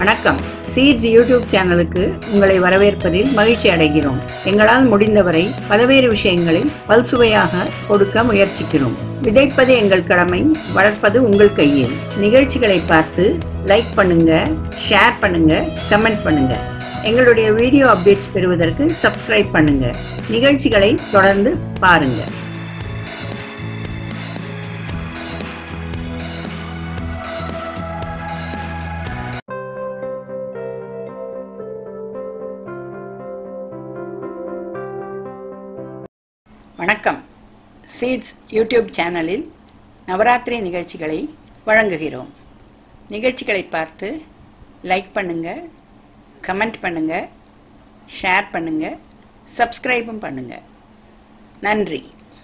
வணக்கம். Seeds YouTube சேனலுக்கு உங்களை வரவேற்பதில் மகிழ்ச்சி அடைகிறோம். எங்களால் முடிந்தவரை பல்வேறு விஷயங்களில் பல்சுவையாக கொடுக்க முயற்சிக்கிறோம். விதைப்பது எங்கள் கடமை, வளர்ப்பது உங்கள் கையில். நிகழ்ச்சிகளை பார்த்து லைக் பண்ணுங்க, ஷேர் பண்ணுங்க, கமெண்ட் பண்ணுங்க. எங்களுடைய வீடியோ அப்டேட்ஸ் பெறுவதற்கு சப்ஸ்கிரைப் பண்ணுங்க. நிகழ்ச்சிகளை தொடர்ந்து பாருங்க. வணக்கம். சீட்ஸ் யூடியூப் சேனலில் நவராத்திரி நிகழ்ச்சிகளை வழங்குகிறோம். நிகழ்ச்சிகளை பார்த்து லைக் பண்ணுங்க, கமெண்ட் பண்ணுங்க, ஷேர் பண்ணுங்க, சப்ஸ்கிரைபும் பண்ணுங்க. நன்றி.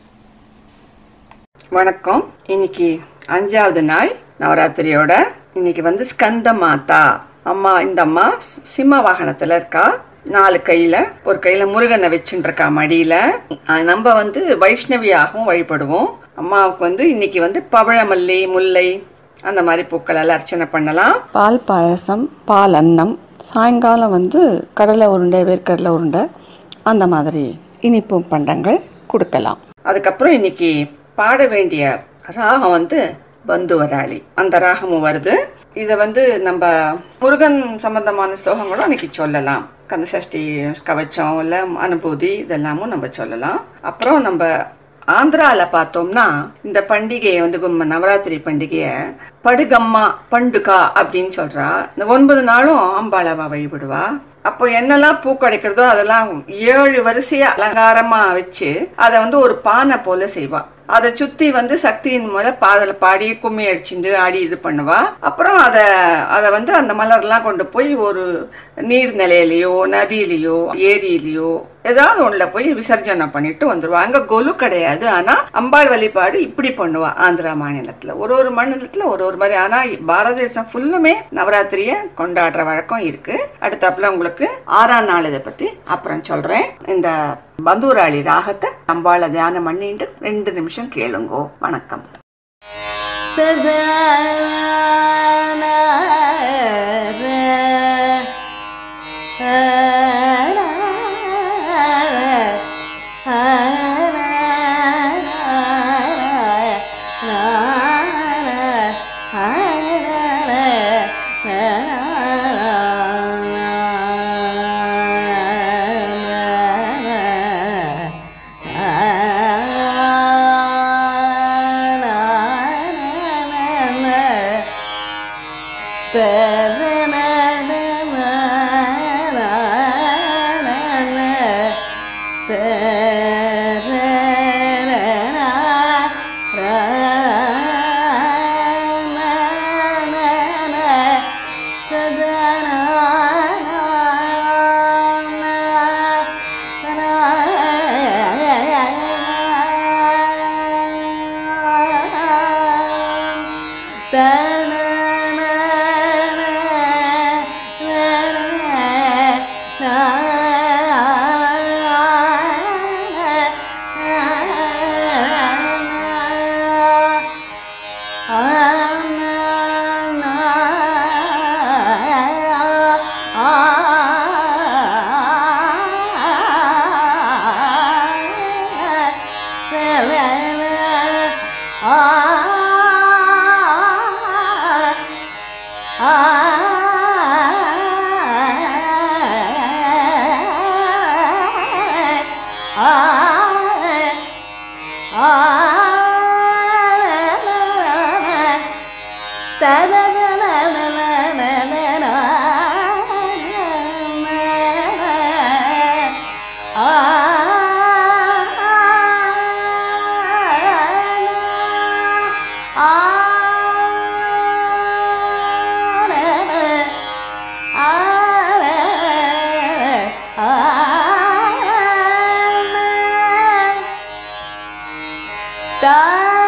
வணக்கம். இன்னைக்கு 5வது நாள் நவராத்திரியோட. இன்னைக்கு ஸ்கந்த மாதா அம்மா. இந்த அம்மா சிம்ம வாகனத்துல இருக்கா. 4 கையில, ஒரு கையில முருகனை வச்சுருக்கா மடியில. நம்ம வைஷ்ணவியாகவும் வழிபடுவோம். அம்மாவுக்கு இன்னைக்கு பவழமல்லி, முல்லை அந்த மாதிரி பூக்கள் எல்லாம் அர்ச்சனை பண்ணலாம். பால் பாயசம், பால் அன்னம், சாயங்காலம் கடலை உருண்டை, வேர்க்கடலை உருண்டை அந்த மாதிரி இனிப்பு பண்டங்கள் கொடுக்கலாம். அதுக்கப்புறம் இன்னைக்கு பாட வேண்டிய ராகம் பந்துவராளி. அந்த ராகமும் வருது. இதை நம்ம முருகன் சம்பந்தமான ஸ்லோகங்களும் அன்னைக்கு சொல்லலாம். கந்தசஷ்டி கவச்சம் இல்லை அனுபூதி இதெல்லாமும் நம்ம சொல்லலாம். அப்புறம் நம்ம ஆந்திராவில் பார்த்தோம்னா இந்த பண்டிகையை நவராத்திரி பண்டிகையை படுகம்மா பண்டுகா அப்படின்னு சொல்றா. இந்த 9 நாளும் அம்பாளவா வழிபடுவா. அப்போ என்னெல்லாம் பூ கிடைக்கிறதோ அதெல்லாம் 7 வரிசையா அலங்காரமா வச்சு அதை ஒரு பானை போல செய்வா. அதை சுத்தி சக்தியின் மூலம் பாடி கும்மி அடிச்சுட்டு ஆடி இது பண்ணுவா. அப்புறம் அதை அந்த மலர்லாம் கொண்டு போய் ஒரு நீர்நிலையிலையோ, நதியிலையோ, ஏரியிலையோ ஏதாவது ஒண்ணுல போய் விசர்ஜனம் பண்ணிட்டு வந்துருவா. அங்க கொலு கிடையாது. ஆனா அம்பாள் வழிபாடு இப்படி பண்ணுவா. ஆந்திரா மாநிலத்துல ஒரு மாநிலத்துல ஒரு மாதிரி. ஆனா பாரத தேசம் ஃபுல்லுமே நவராத்திரிய கொண்டாடுற வழக்கம் இருக்கு. அடுத்தாப்புல உங்களுக்கு 6ஆம் நாள் இதை பத்தி அப்புறம் சொல்றேன். இந்த பந்துவராளி ராகத்தை அம்பாளை தியானம் பண்ணிட்டு 2 நிமிஷம் கேளுங்கோ. வணக்கம். Da